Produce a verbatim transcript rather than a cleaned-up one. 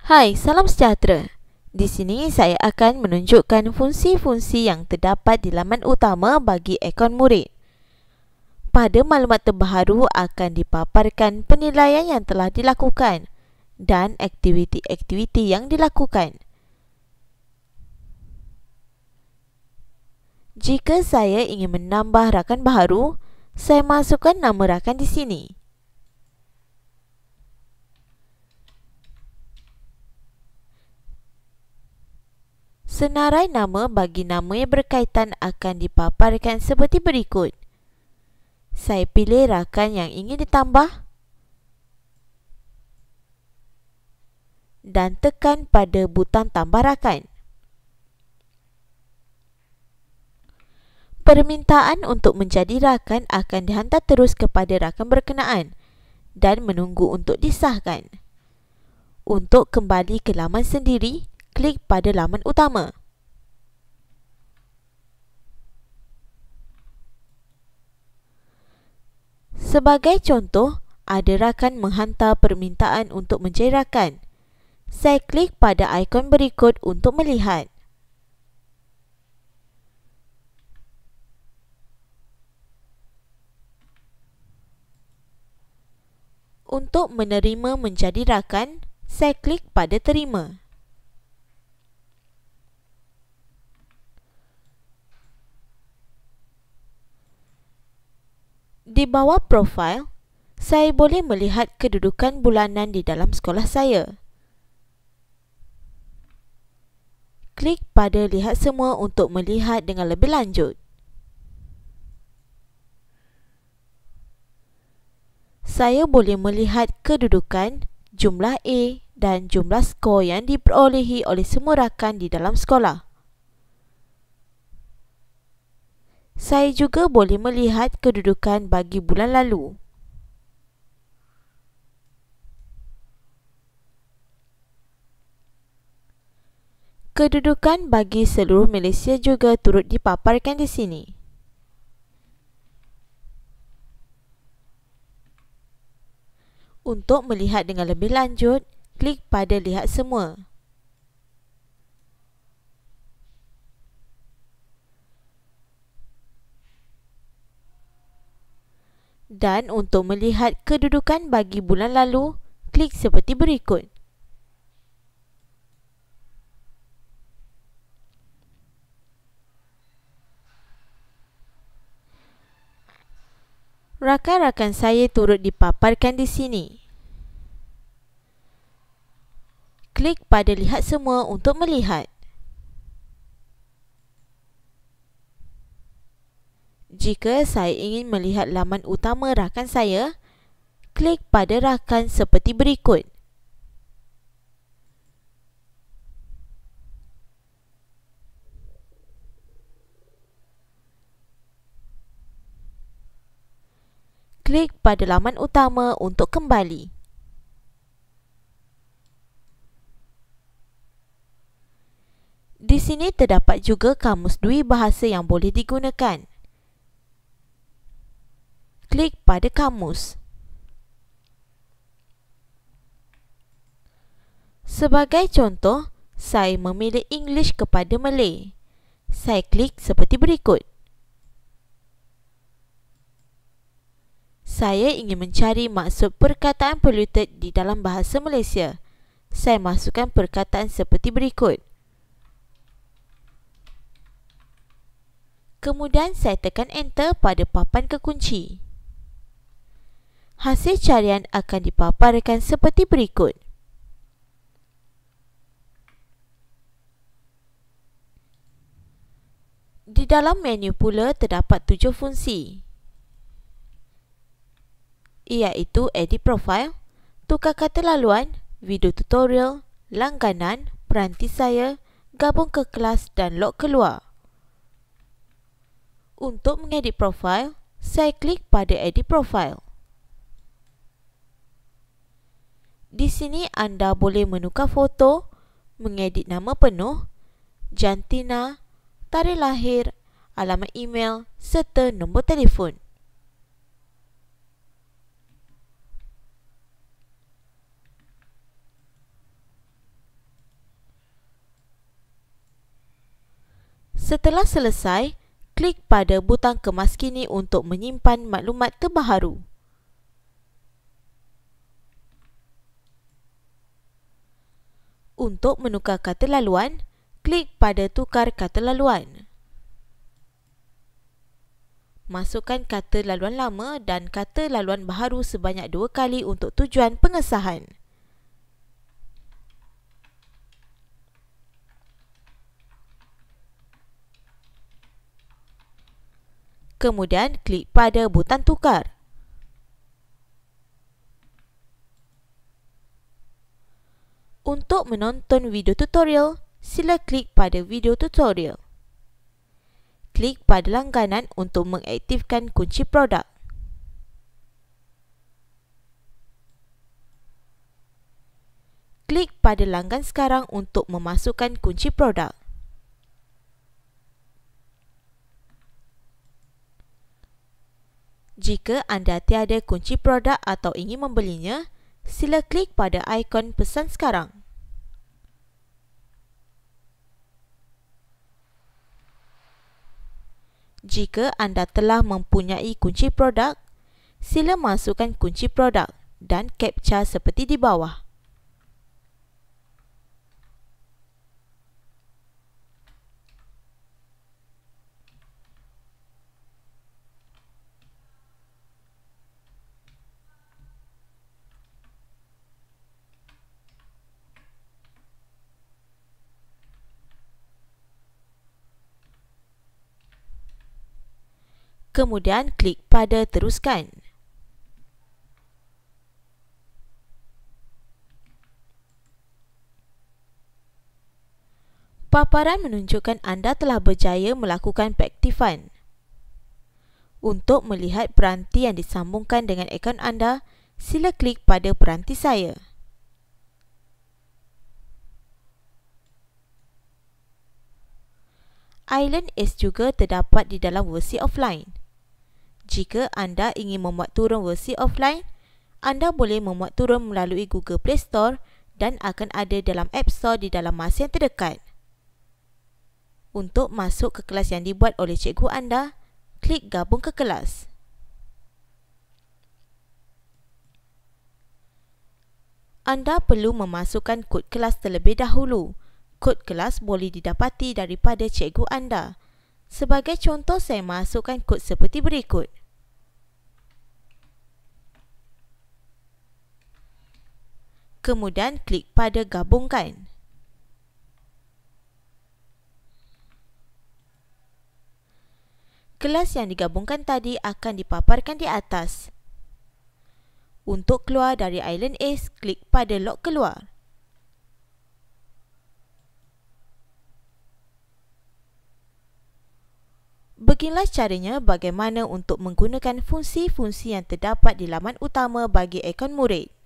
Hai, salam sejahtera. Di sini saya akan menunjukkan fungsi-fungsi yang terdapat di laman utama bagi akaun murid. Pada maklumat terbaru akan dipaparkan penilaian yang telah dilakukan dan aktiviti-aktiviti yang dilakukan. Jika saya ingin menambah rakan baharu, saya masukkan nama rakan di sini. Senarai nama bagi nama yang berkaitan akan dipaparkan seperti berikut. Saya pilih rakan yang ingin ditambah dan tekan pada butang tambah rakan. Permintaan untuk menjadi rakan akan dihantar terus kepada rakan berkenaan dan menunggu untuk disahkan. Untuk kembali ke laman sendiri, klik pada laman utama. Sebagai contoh, ada rakan menghantar permintaan untuk menjadi rakan. Saya klik pada ikon berikut untuk melihat. Untuk menerima menjadi rakan, saya klik pada terima. Di bawah profil, saya boleh melihat kedudukan bulanan di dalam sekolah saya. Klik pada lihat semua untuk melihat dengan lebih lanjut. Saya boleh melihat kedudukan, jumlah A dan jumlah skor yang diperolehi oleh semua rakan di dalam sekolah. Saya juga boleh melihat kedudukan bagi bulan lalu. Kedudukan bagi seluruh Malaysia juga turut dipaparkan di sini. Untuk melihat dengan lebih lanjut, klik pada lihat semua. Dan untuk melihat kedudukan bagi bulan lalu, klik seperti berikut. Rakan-rakan saya turut dipaparkan di sini. Klik pada lihat semua untuk melihat. Jika saya ingin melihat laman utama rakan saya, klik pada rakan seperti berikut. Klik pada laman utama untuk kembali. Di sini terdapat juga kamus dui bahasa yang boleh digunakan. Klik pada kamus. Sebagai contoh, saya memilih English kepada Malay. Saya klik seperti berikut. Saya ingin mencari maksud perkataan polluted di dalam bahasa Malaysia. Saya masukkan perkataan seperti berikut. Kemudian saya tekan enter pada papan kekunci. Hasil carian akan dipaparkan seperti berikut. Di dalam menu pula terdapat tujuh fungsi, iaitu edit profile, tukar kata laluan, video tutorial, langganan, peranti saya, gabung ke kelas dan log keluar. Untuk mengedit profil, saya klik pada edit profile. Di sini anda boleh menukar foto, mengedit nama penuh, jantina, tarikh lahir, alamat email serta nombor telefon. Setelah selesai, klik pada butang kemas kini untuk menyimpan maklumat terbaharu. Untuk menukar kata laluan, klik pada tukar kata laluan. Masukkan kata laluan lama dan kata laluan baharu sebanyak dua kali untuk tujuan pengesahan. Kemudian klik pada butang tukar. Untuk menonton video tutorial, sila klik pada video tutorial. Klik pada langganan untuk mengaktifkan kunci produk. Klik pada langgan sekarang untuk memasukkan kunci produk. Jika anda tiada kunci produk atau ingin membelinya, sila klik pada ikon pesan sekarang. Jika anda telah mempunyai kunci produk, sila masukkan kunci produk dan captcha seperti di bawah. Kemudian klik pada teruskan. Paparan menunjukkan anda telah berjaya melakukan pengaktifan. Untuk melihat peranti yang disambungkan dengan akaun anda, sila klik pada peranti saya. Island Ace juga terdapat di dalam versi offline. Jika anda ingin memuat turun versi offline, anda boleh memuat turun melalui Google Play Store dan akan ada dalam App Store di dalam masa yang terdekat. Untuk masuk ke kelas yang dibuat oleh cikgu anda, klik gabung ke kelas. Anda perlu memasukkan kod kelas terlebih dahulu. Kod kelas boleh didapati daripada cikgu anda. Sebagai contoh, saya masukkan kod seperti berikut. Kemudian klik pada gabungkan. Kelas yang digabungkan tadi akan dipaparkan di atas. Untuk keluar dari Island Ace, klik pada log keluar. Beginilah caranya bagaimana untuk menggunakan fungsi-fungsi yang terdapat di laman utama bagi akaun murid.